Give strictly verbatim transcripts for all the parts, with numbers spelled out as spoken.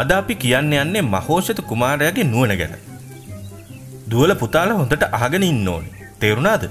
අද අපි කියන්න යන්නේ මහෝෂධ කුමාරයාගේ නුවණ ගැන. දුවල පුතාලා හොඳට අහගෙන ඉන්න ඕනේ. තේරුණාද?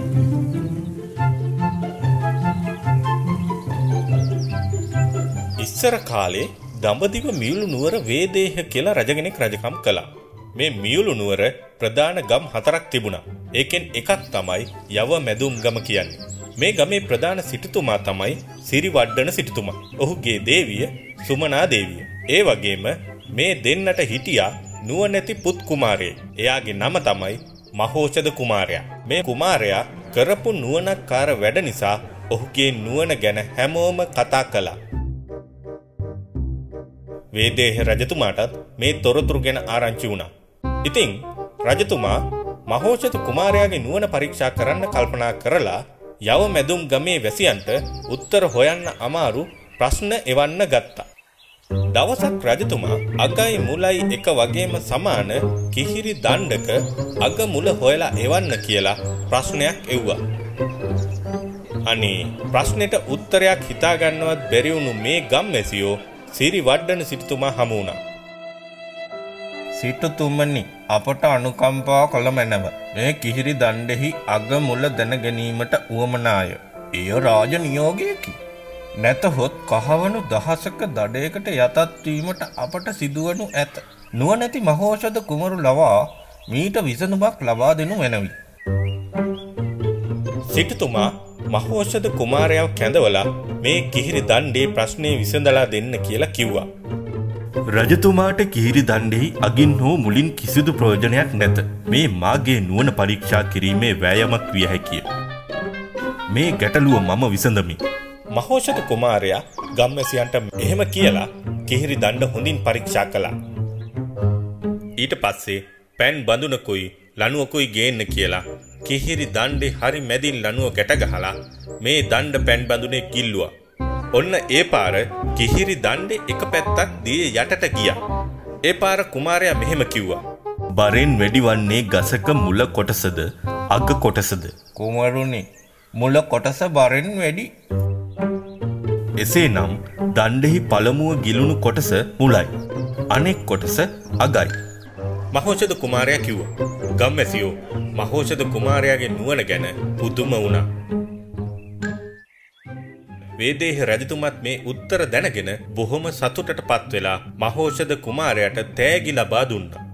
ඉස්සර කාලේ දඹදිව මියුළු නුවර වේදේහ කියලා රජගෙනෙක් රජකම් කළා. මේ මියුළු නුවර ප්‍රධාන ගම් හතරක් තිබුණා. ඒකෙන් එකක් තමයි යව මැදුම් ගම කියන්නේ. මේ ගමේ ප්‍රධාන සිටුතුමා තමයි සිරිවඩ්ඩන සිටුතුමා. ඔහුගේ දේවිය සුමනා දේවිය. ඒ වගේම මේ දෙන්නට හිටියා නුවණැති පුත් කුමාරයෙක්. එයාගේ නම තමයි මහෝෂධ කුමාරයා. මේ කුමාරයා කරපු නුවණකාර වැඩ නිසා ඔහුගේ නුවණ ගැන හැමෝම කතා කළා. වේදේහ රජතුමාටත් මේ තොරතුරු ගැන ආරංචි වුණා. ඉතින් රජතුමා මහෝෂධ කුමාරයාගේ නුවණ පරීක්ෂා කරන්න කල්පනා කරලා යව මැදුම් ගමේ වැසියන්ට උත්තර හොයන්න අමාරු ප්‍රශ්න එවන්න ගත්තා. දවසක් රජතුමා අගයි මුලයි එක වගේම සමාන කිහිරි දණ්ඩක අග මුල හොයලා එවන්න කියලා ප්‍රශ්නයක් එව්වා. අනේ ප්‍රශ්නෙට උත්තරයක් හිතාගන්නවත් බැරි වුණු මේ ගම්වැසියෝ සිරිවඩ්ඩන සිටුතුමා හමු වුණා. සිටුතුමනි, අපට අනුකම්පා කළ මැනව. මේ කිහිරි දණ්ඩෙහි අග මුල දැන ගැනීමට උවමනාය. එය රාජ නියෝගයකි. නැතහොත් කහවණු දහසක දඩයකට යටත් වීමට අපට සිදුවනු ඇත. නුවණැති මහෝෂධ කුමරු ලවා මීට විසඳුමක් ලබා දෙනු මැනවි. සිටුතුමා මහෝෂධ කුමාරයාව කැඳවලා මේ කිහිරි දණ්ඩේ ප්‍රශ්නේ විසඳලා දෙන්න කියලා කිව්වා. රජතුමාට කිහිරි දණ්ඩෙහි අගින් හෝ මුලින් කිසිදු ප්‍රයෝජනයක් නැත. මේ මාගේ නුවණ පරීක්ෂා කිරීමේ වෑයමක් විය හැකිය. මේ ගැටලුව මම විසඳමි. මහෝෂධ කුමාරයා ගම්වැසියන්ට එහෙම කියලා කිහිරි දණ්ඩ හොඳින් පරීක්ෂා කළා. ඊට පස්සේ පෑන් බඳුනකුයි ලණුවකුයි ගේන්න කියලා කිහිරි දණ්ඩේ හරි මැදින් ලණුව ගැට ගහලා මේ දණ්ඩ පෑන් බඳුනේ කිල්ලුවා. ඔන්න ඒ පාර කිහිරි දණ්ඩේ එක පැත්තක් දිය යටට ගියා. ඒ පාර කුමාරයා මෙහෙම කිව්වා. බරෙන් වැඩිවන්නේ ගසක මුල කොටසද අග කොටසද? කුමරුනි, මුල කොටස බරෙන් වැඩි. එසේනම් දණ්ඩෙහි පළමුව ගිලුණු කොටස මුලයි, අනෙක් කොටස අගයි. මහෝෂධ කුමාරයා කිව්වා. ගම්වැසියෝ මහෝෂධ කුමාරයාගේ නුවණ ගැන පුදුම වුණා. වේදේහ රජතුමත් මේ උත්තර දැනගෙන බොහොම සතුටටපත් වෙලා මහෝෂධ කුමාරයාට තෑගි ලබා දුන්නා.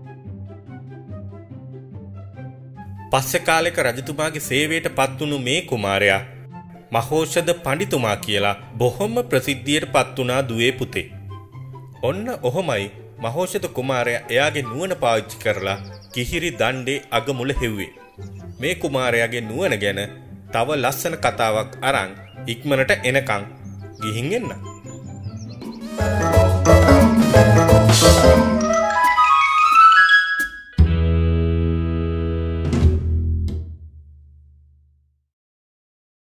පස්සේ කාලෙක රජතුමාගේ සේවයට පත් වුණු මේ කුමාරයා මහෝෂධ පඬිතුමා කියලා බොහොම ප්‍රසිද්ධියට පත් වුණා දුවේ පුතේ. ඔන්න ඔහොමයි මහෝෂධ කුමාරයා එයාගේ නුවණ පාවිච්චි කරලා කිහිරි දණ්ඩේ අගමුල හෙව්වේ. මේ කුමාරයාගේ නුවණ ගැන තව ලස්සන කතාවක් අරන් ඉක්මනට එනකන් ගිහින් එන්න.